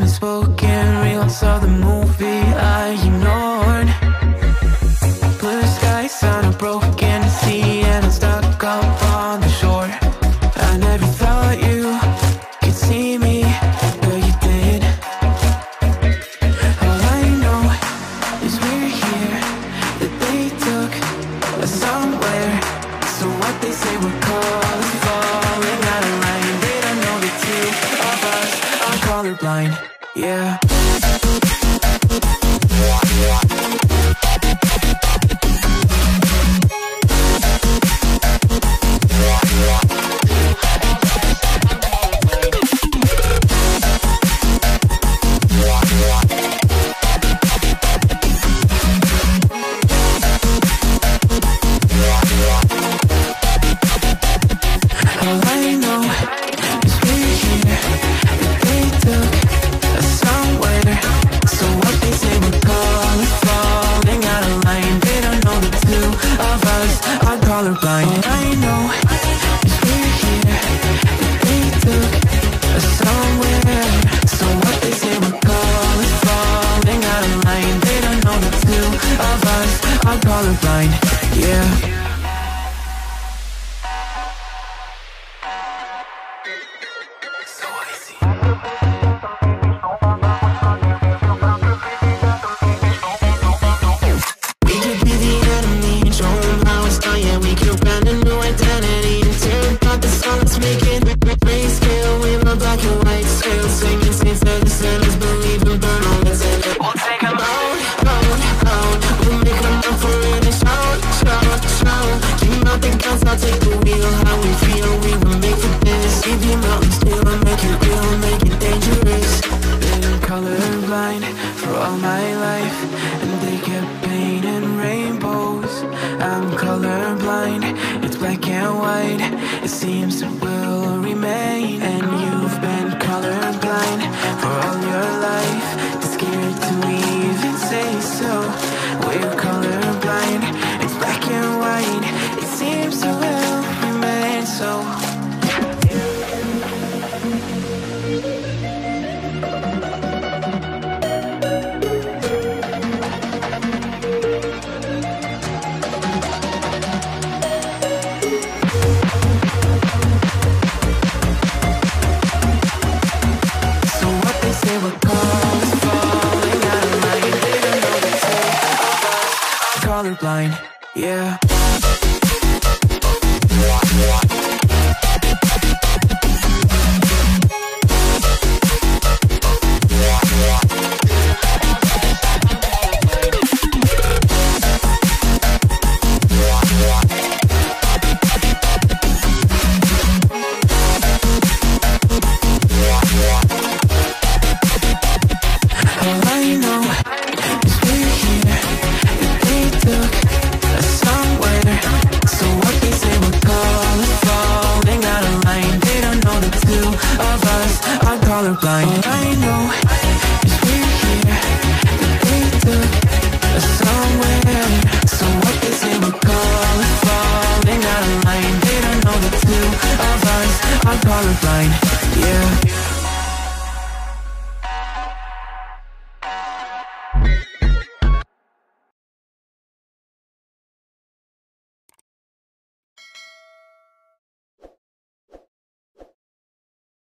unspoken reels of the movie I ignored. Blue skies on a broken sea, and I'm stuck up on the shore. I never thought you could see me, but you did. All I know is we're here, that they took us somewhere. So what they say we're called is falling out of line. They don't know the two of us are colorblind, yeah. All I know is we're here, that they took us somewhere. So what they say we're called is falling out of line. They don't know the two of us are colorblind. All I know is we're here, that they took us somewhere. So what they say we're called is falling out of line. They don't know the two of us are colorblind, yeah. I'll take the wheel, how we feel, we were made for this. Leave your mountains still, make it real, make it dangerous. Been colorblind for all my life, and they kept painting rainbows. I'm colorblind, it's black and white, it seems it will remain. And you've been colorblind for all your life, too scared to even say so. We're colorblind, it's black and white, it seems it will remain so. So what they say we're called is falling out of line. They don't know the two of us are colorblind, yeah. All I know is we're here, that they took us somewhere. So what they say we're called is falling out of line. They don't know the two of us are colorblind.